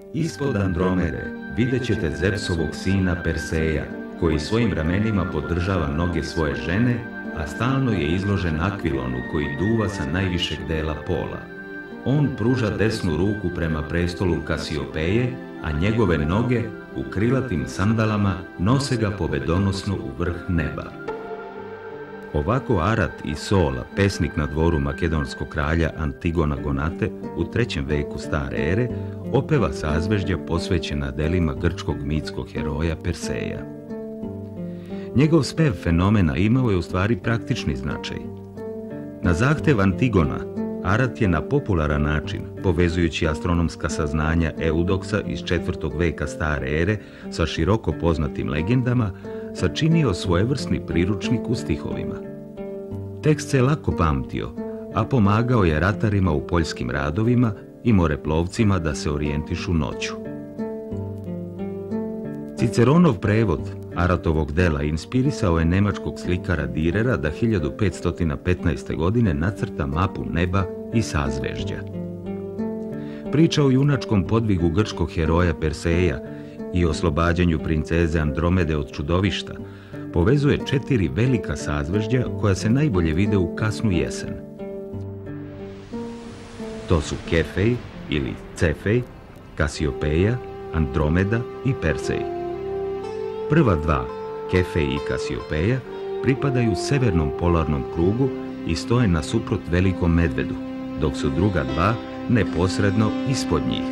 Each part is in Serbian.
Ispod Andromede vidjet ćete Zevsovog sina Perseja, koji svojim ramenima podržava noge svoje žene, a stalno je izložen Akvilonu koji duva sa najvišeg dela pola. On pruža desnu ruku prema prestolu Kasiopeje, a njegove noge u krilatim sandalama nose ga pobedonosno u vrh neba. Ovako Arat i Sola, pesnik na dvoru makedonskog kralja Antigona Gonate u 3. veku stare ere, opeva sazvežđa posvećena delima grčkog mitskog heroja Perseja. Njegov spev fenomena imao je u stvari praktični značaj. Na zahtev Antigona, Arat je na popularan način, povezujući astronomska saznanja Eudoksa iz 4. veka stare ere sa široko poznatim legendama, sačinio svojevrsni priručnik u stihovima. Tekst se lako pamtio, a pomagao je ratarima u poljskim radovima i moreplovcima da se orijentišu noću. Ciceronov prevod Aratovog dela inspirisao je nemačkog slikara Dürera da 1515. godine nacrta mapu neba i sazvežđa. Priča o junačkom podvigu grčkog heroja Perseja i oslobađanju princeze Andromede od čudovišta povezuje 4 velika sazvežđa koja se najbolje vide u kasnu jesen. To su Kefej ili Cefej, Kasiopeja, Andromeda i Persej. Prva dva, Kefej i Kasiopeja, pripadaju severnom polarnom krugu i stoje nasuprot velikom medvedu, dok su druga dva neposredno ispod njih.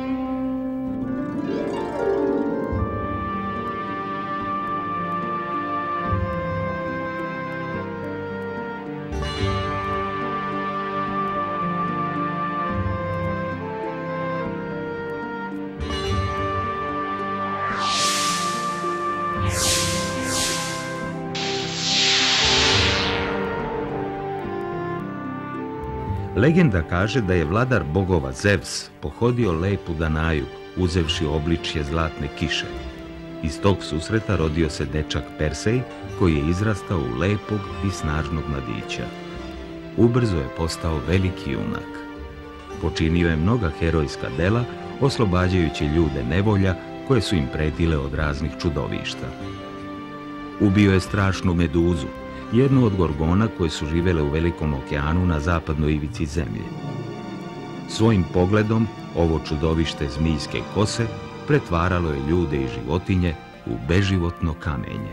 Legenda kaže da je vladar bogova Zevs pohodio lepu Danaju, uzevši obličje zlatne kiše. Iz tog susreta rodio se dečak Persej, koji je izrastao u lepog i snažnog mladića. Ubrzo je postao veliki junak. Počinio je mnoga herojska dela, oslobađajući ljude nevolja koje su im pretile od raznih čudovišta. Ubio je strašnu Meduzu, jednu od gorgona koje su živele u Velikom okeanu na zapadnoj ivici zemlje. Svojim pogledom ovo čudovište zmijske kose pretvaralo je ljude i životinje u beživotno kamenje.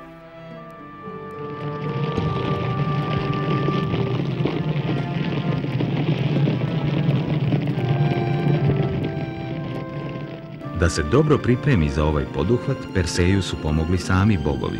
Da se dobro pripremi za ovaj poduhvat, Perseju su pomogli sami bogovi.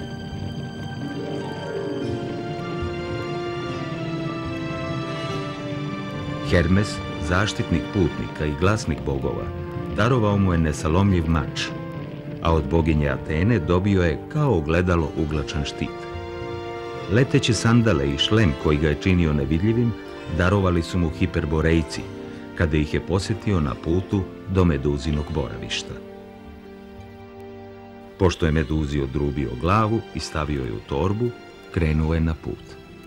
Hermes, zaštitnik putnika i glasnik bogova, darovao mu je nesalomljiv mač, a od boginje Atene dobio je kao ogledalo uglačan štit. Leteće sandale i šlem koji ga je činio nevidljivim darovali su mu Hiperborejci, kada ih je posjetio na putu do Meduzinog boravišta. Pošto je Meduzi odrubio glavu i stavio je u torbu, krenuo je na put.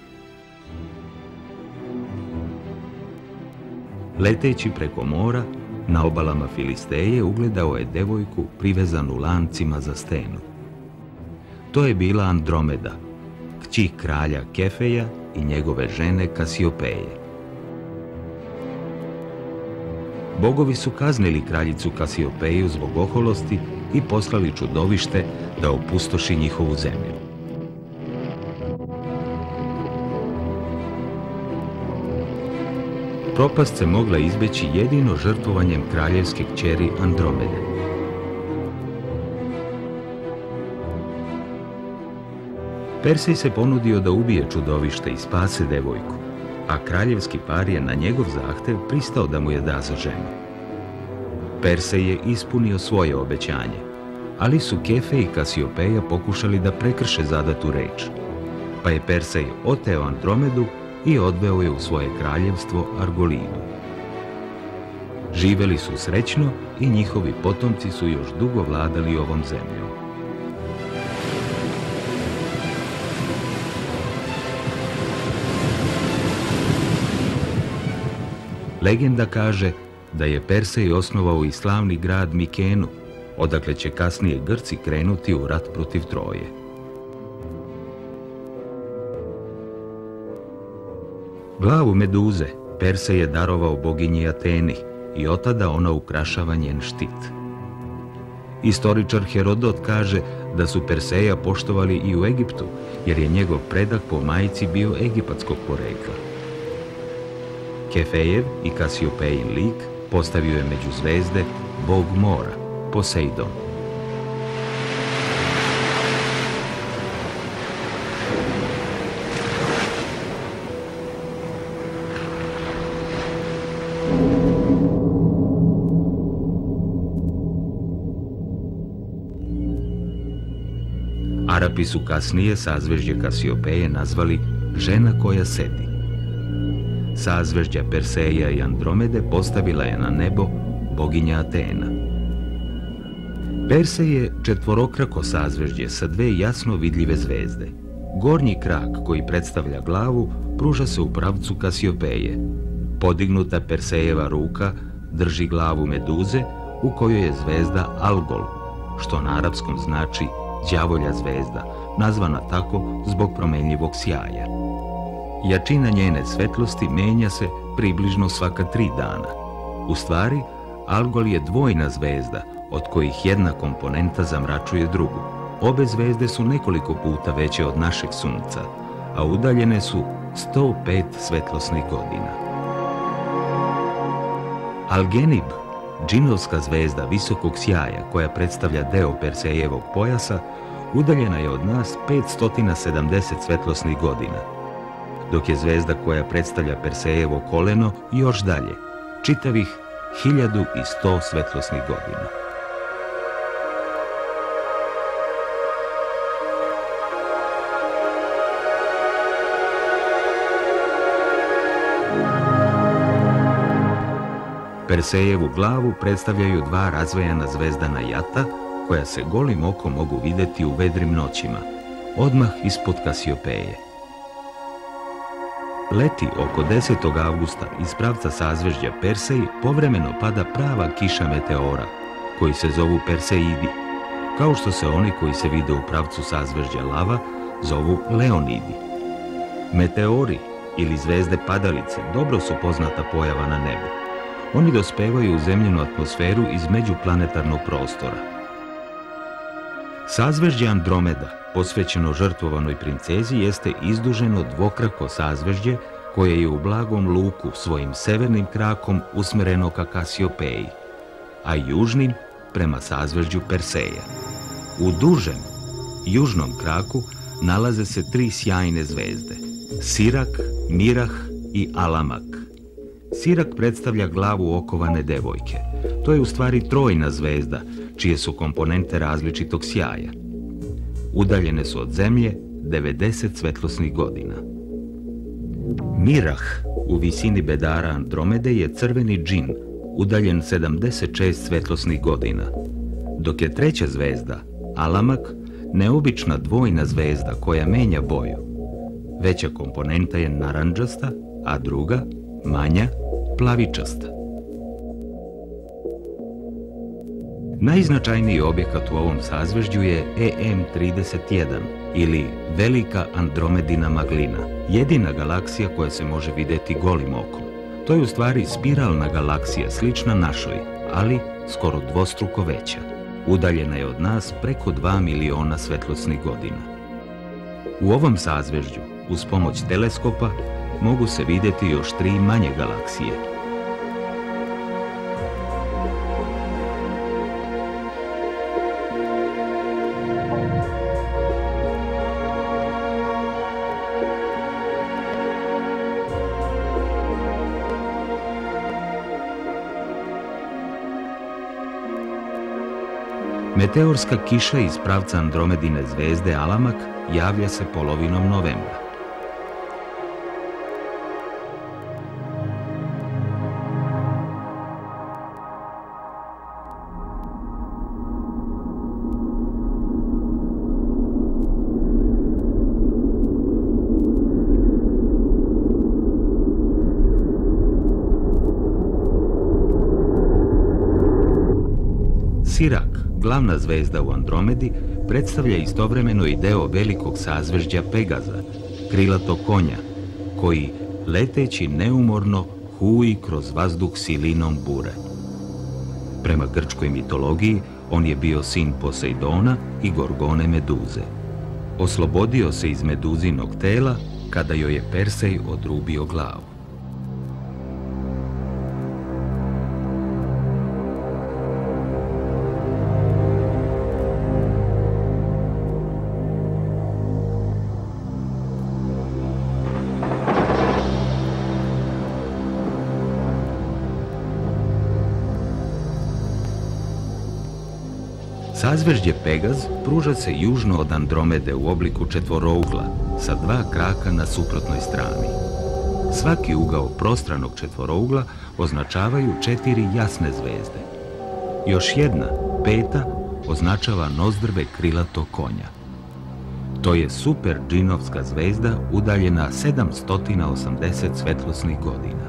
Leteći preko mora, na obalama Filisteje ugledao je devojku privezanu lancima za stenu. To je bila Andromeda, kći kralja Kefeja i njegove žene Kasiopeje. Bogovi su kaznili kraljicu Kasiopeju zbog oholosti i poslali čudovište da opustoši njihovu zemlju. Propast se mogla izbeći jedino žrtvovanjem kraljevske kćeri Andromede. Persej se ponudio da ubije čudovište i spase devojku, a kraljevski par je na njegov zahtev pristao da mu je da za ženu. Persej je ispunio svoje obećanje, ali su Kefej i Kasiopeja pokušali da prekrše zadatu reč, pa je Persej oteo Andromedu i odveo je u svoje kraljevstvo Argolidu. Živeli su srećno i njihovi potomci su još dugo vladali ovom zemljom. Legenda kaže da je Persej osnovao i slavni grad Mikenu, odakle će kasnije Grci krenuti u rat protiv Troje. Glavu Meduze Persej je darovao boginji Ateni i otada ona ukrašava njen štit. Istoričar Herodot kaže da su Perseja poštovali i u Egiptu, jer je njegov predak po majci bio egipatskog porekla. Kefejev i Kasiopejin lik postavio je među zvezde bog mora, Poseidon. Arapi su kasnije sazvežđe Kasiopeje nazvali žena koja sedi. Sazvežđa Perseja i Andromede postavila je na nebo boginja Atena. Persej je četvorokrako sazvežđe sa dve jasno vidljive zvezde. Gornji krak koji predstavlja glavu pruža se u pravcu Kasiopeje. Podignuta Persejeva ruka drži glavu Meduze u kojoj je zvezda Algol, što na arapskom znači đavolja zvezda, nazvana tako zbog promenljivog sjaja. Jačina njene svetlosti menja se približno svaka 3 dana. U stvari, Algol je dvojna zvezda, od kojih jedna komponenta zamračuje drugu. Obe zvezde su nekoliko puta veće od našeg sunca, a udaljene su 105 svetlosnih godina. Algenib, džinovska zvezda visokog sjaja koja predstavlja deo Persejevog pojasa, udaljena je od nas 570 svetlosnih godina, dok je zvezda koja predstavlja Persejevo koleno još dalje, čitavih 1100 svetlosnih godina. Persejevu glavu predstavljaju dva razvejana zvezdana jata koja se golim okom mogu vidjeti u vedrim noćima, odmah ispod Kasiopeje. Leti oko 10. avgusta iz pravca sazvežđa Persej povremeno pada prava kiša meteora, koji se zovu Perseidi, kao što se oni koji se vide u pravcu sazvežđa Lava zovu Leonidi. Meteori ili zvezde padalice dobro su poznata pojava na nebu. Oni dospevaju u zemljinu atmosferu iz međuplanetarnog prostora. Sazvežđe Andromeda, posvećeno žrtvovanoj princezi, jeste izduženo dvokrako sazvežđe koje je u blagom luku svojim severnim krakom usmereno ka Kasiopeji, a južnim prema sazvežđu Perseja. U dužem, južnom kraku nalaze se 3 sjajne zvezde, Sirak, Mirah i Alamak. Sirak predstavlja glavu okovane devojke. To je u stvari trojna zvezda, čije su komponente različitog sjaja. Udaljene su od Zemlje 90 svetlosnih godina. Mirah u visini bedara Andromede je crveni džin, udaljen 76 svetlosnih godina, dok je treća zvezda, Alamak, neobična dvojna zvezda koja menja boju. Veća komponenta je narandžasta, a druga, manja, plavičasta. Najznačajniji objekat u ovom sazvežđu je EM31 ili Velika Andromedina maglina, jedina galaksija koja se može vidjeti golim okom. To je u stvari spiralna galaksija slična našoj, ali skoro dvostruko veća. Udaljena je od nas preko 2 miliona svetlosnih godina. U ovom sazvežđu, uz pomoć teleskopa, mogu se vidjeti još 3 manje galaksije. Meteorska kiša iz pravca Andromedine zvezde Alamak javlja se polovinom novembra. Sirak, glavna zvezda u Andromedi, predstavlja istovremeno i deo velikog sazvežđa Pegaza, krilatog konja, koji, leteći neumorno, huji kroz vazduh silinom bure. Prema grčkoj mitologiji, on je bio sin Posejdona i Gorgone Meduze. Oslobodio se iz Meduzinog tela kada joj je Persej odrubio glavu. Sazvežđe Pegaz pruža se južno od Andromede u obliku četvorougla sa dva kraka na suprotnoj strani. Svaki ugao prostranog četvorougla označavaju 4 jasne zvezde. Još jedna, peta, označava nozdrve krilatog konja. To je super džinovska zvezda udaljena 780 svetlosnih godina.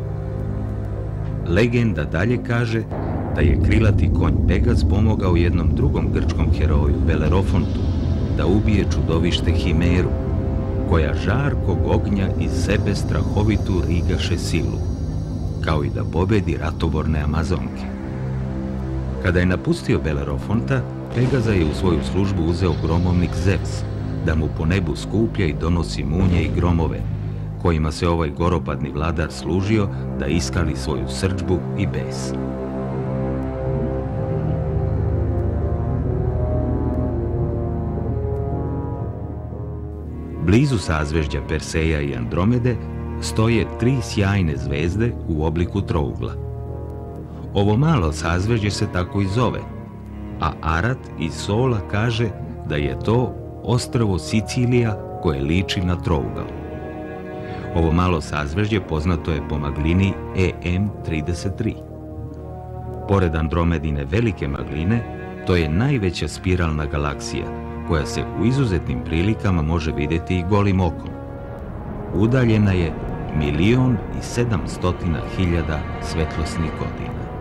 Legenda dalje kaže da je krilati konj Pegaz pomogao jednom drugom grčkom heroju, Belerofontu, da ubije čudovište Himeru, koja žarkog ognja iz sebe strahovitu rigaše silu, kao i da pobedi ratoborne Amazonke. Kada je napustio Belerofonta, Pegaza je u svoju službu uzeo gromovnik Zevs, da mu po nebu skuplja i donosi munje i gromove, kojima se ovaj goropadni vladar služio da iskali svoju srdžbu i bes. Blizu sazvežđa Perseja i Andromede stoje 3 sjajne zvezde u obliku trougla. Ovo malo sazvežđe se tako i zove, a Arat iz Sola kaže da je to ostrvo Sicilija koje liči na trougao. Ovo malo sazvežđe poznato je po maglini EM33. Pored Andromedine velike magline, to je najveća spiralna galaksija, koja se u izuzetnim prilikama može vidjeti i golim okom. Udaljena je 1.700.000 svetlosnih godina.